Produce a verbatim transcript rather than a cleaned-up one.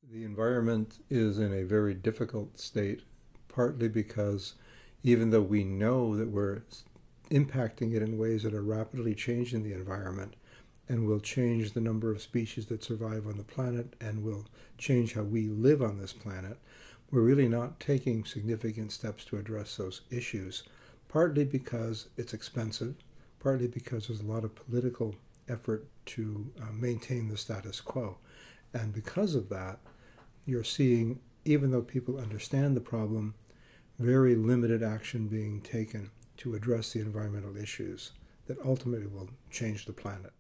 The environment is in a very difficult state, partly because even though we know that we're impacting it in ways that are rapidly changing the environment and will change the number of species that survive on the planet and will change how we live on this planet, we're really not taking significant steps to address those issues, partly because it's expensive, partly because there's a lot of political effort to uh, maintain the status quo. And because of that, you're seeing, even though people understand the problem, very limited action being taken to address the environmental issues that ultimately will change the planet.